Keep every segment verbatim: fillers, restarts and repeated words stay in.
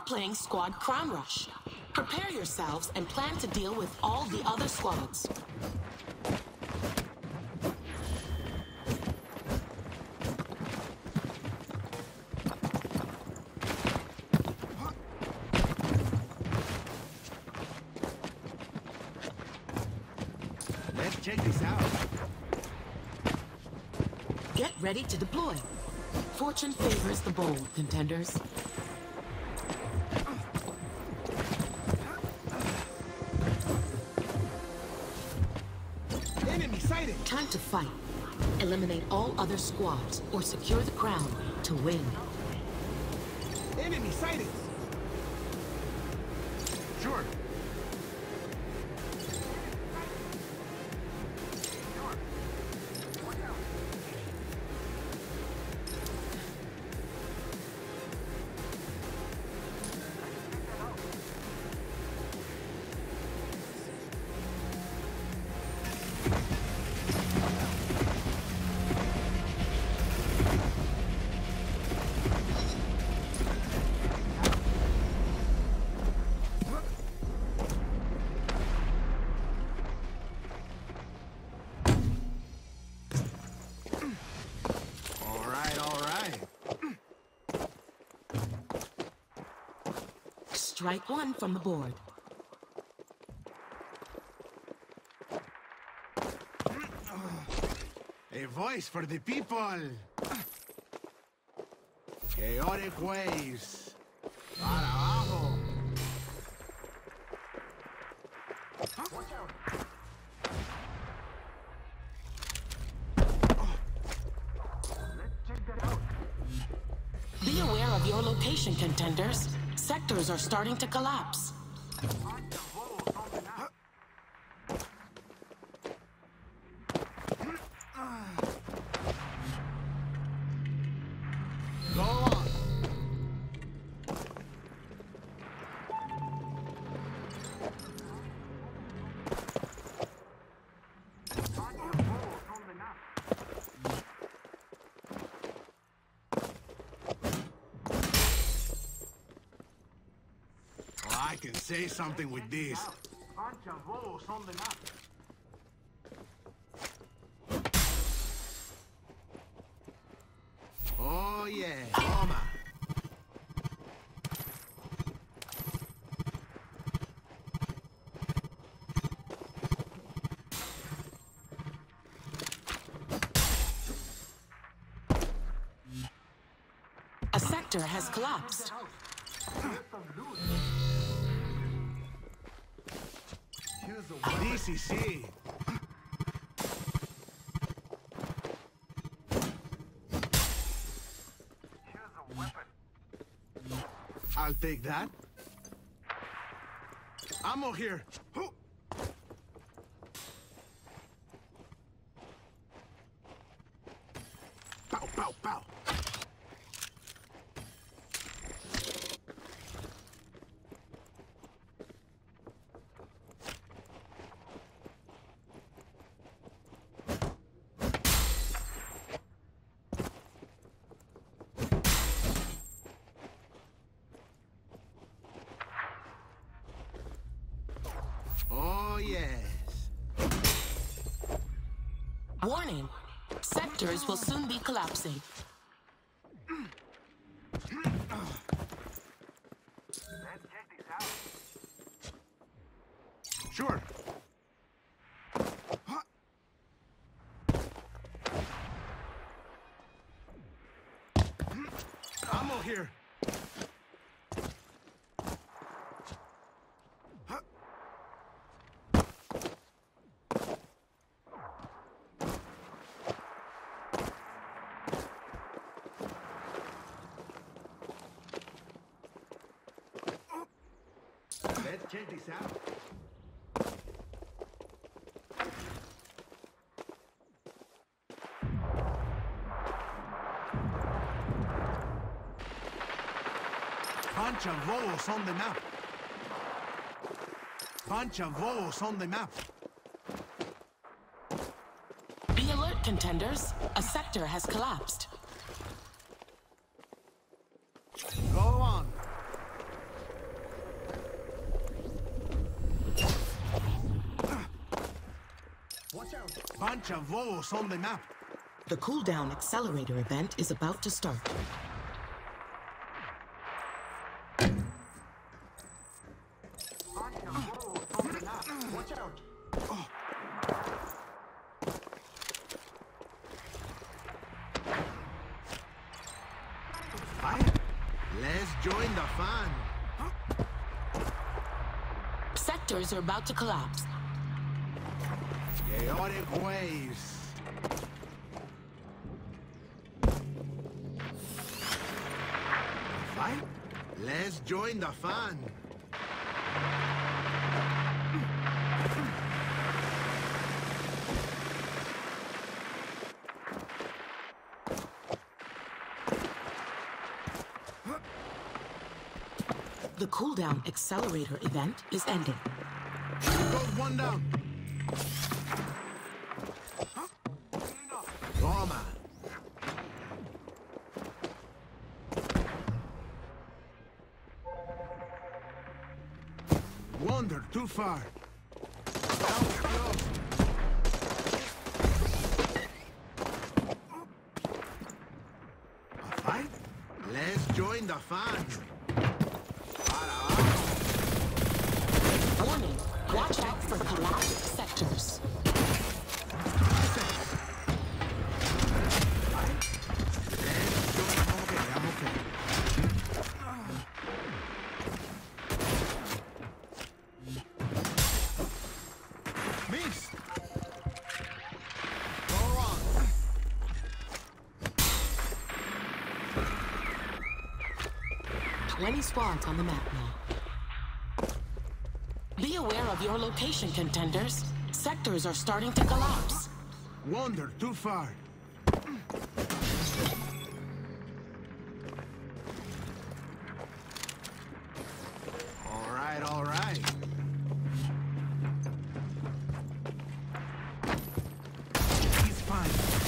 playing Squad Crime Rush. Prepare yourselves and plan to deal with all the other squads. Let's check this out. Get ready to deploy. Fortune favors the bold, contenders. Enemy sighted! Time to fight. Eliminate all other squads or secure the crown to win. Enemy sighted! Sure. Strike one from the board. A voice for the people. Chaotic waves. Para abajo. Be aware of your location, contenders. Sectors are starting to collapse. Go on. I can say something with this. Oh yeah, toma. A sector has collapsed. D C C. I'll take that. Ammo here. Pow, pow, pow. Oh, yes. Warning. Sectors will soon be collapsing. Sure. Ammo here. Let's check this out. Bunch of wolves on the map. Bunch of wolves on the map. Be alert, contenders. A sector has collapsed. Go on. Bunch of wolves on the map. The cooldown accelerator event is about to start. Bunch of wolves on the map. Watch out. Oh. Fire. Let's join the fun. Sectors are about to collapse. Chaotic waves. Fight? Let's join the fun. The cooldown accelerator event is ending. Got one down. Toma. Wander too far. Down close. A fight? Let's join the fun. Warning, watch out for collapsed sectors. twenty squads on the map now. Be aware of your location, contenders. Sectors are starting to collapse. Wander too far. All right, all right. He's fine.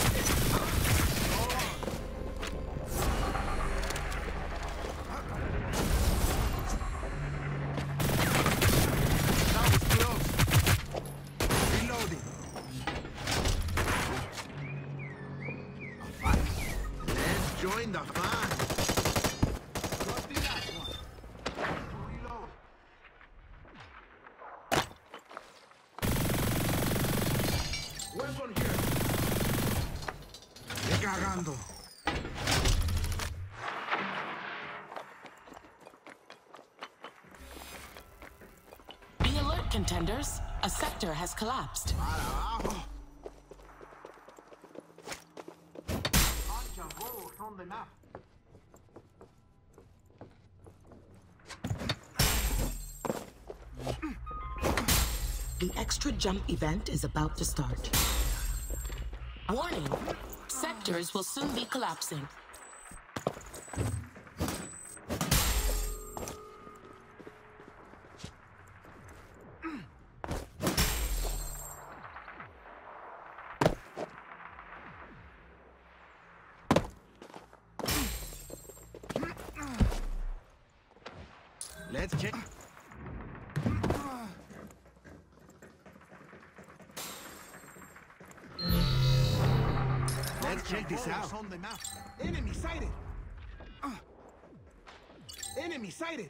Join the fun. Got the last one. Reload. Weapon here. Me cagando. Be alert, contenders. A sector has collapsed. On the map. The extra jump event is about to start. Warning, sectors will soon be collapsing. Let's check. Let's check this out. On the map. Enemy sighted. Uh. Enemy sighted.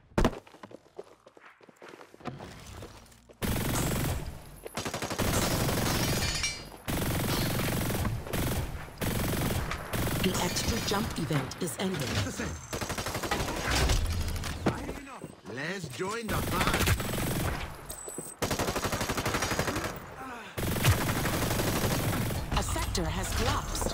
The extra jump event is ending. Let's join the fun. A sector has collapsed.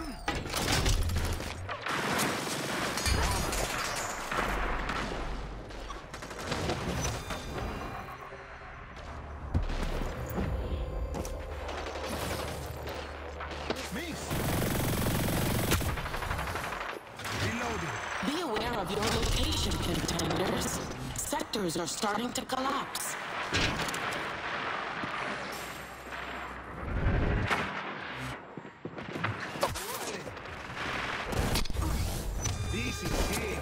Be aware of your location, contenders. Sectors are starting to collapse. This is it.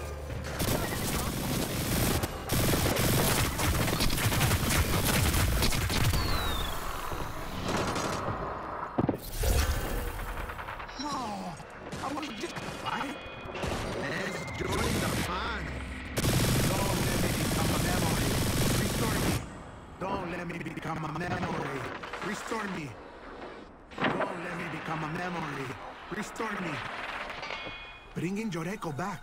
fight? Let's join the fun. Don't let me become a memory. Restore me. Don't let me become a memory. Restore me. Don't let me become a memory. Restore me. Bringing Yoreko back.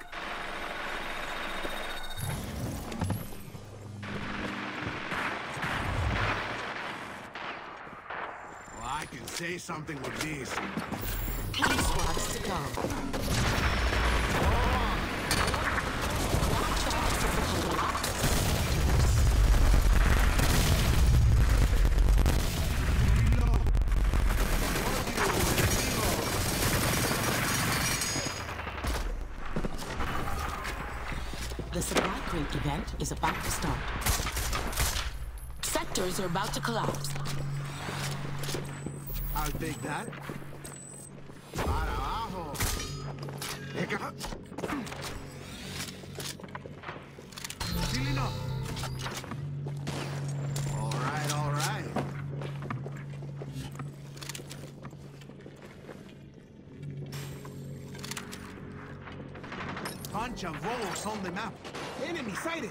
Well, I can say something with these. twenty squads to go. The supply crate event is about to start. Sectors are about to collapse. I'll take that. Para abajo. Deca. Feeling up. All right, all right. Bunch of wolves on the map. Enemy sighted.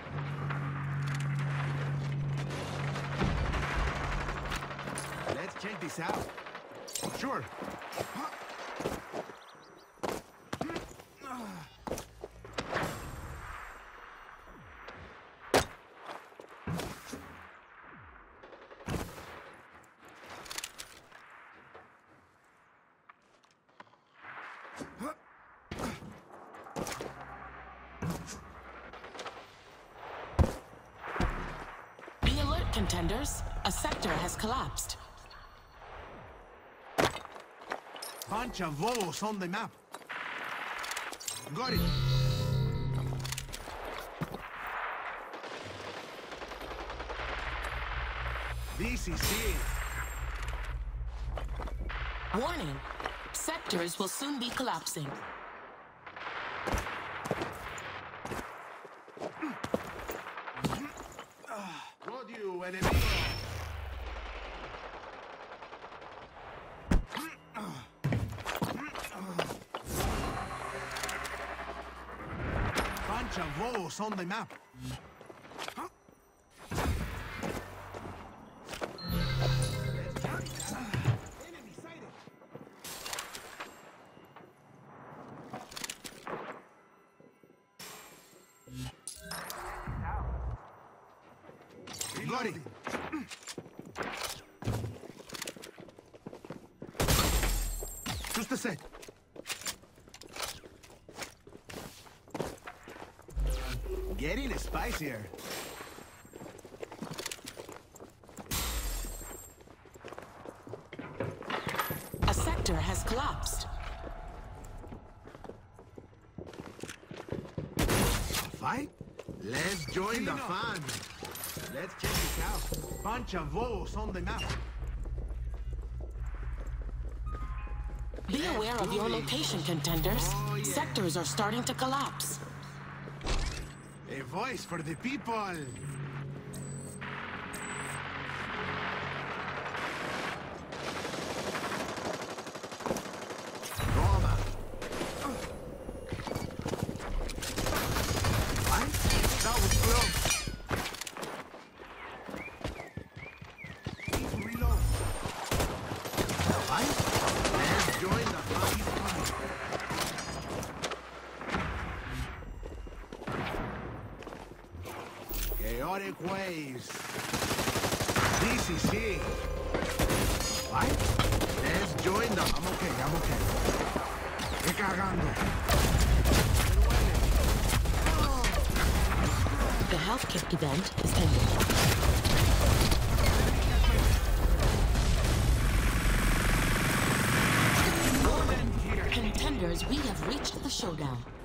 Let's check this out. Sure. Be alert, contenders. A sector has collapsed. Bunch of wolves on the map. Got it. This is it. Warning. Sectors will soon be collapsing. Got you, enemigo. Bunch of wolves on the map. Enemy sighted. Got it. Just a sec. Getting spicier. A sector has collapsed. Fight? Let's join the fun. Let's check this out. Bunch of wolves on the map. Be aware of your location, contenders. Oh, yeah. Sectors are starting to collapse. A voice for the people. Roma. What? That was close. Reload. What? Let's join the fun. Chaotic waves. This is it. What? Let's join them. I'm okay, I'm okay. Qué cagando. The health kit event is ending. Contenders, we have reached the showdown.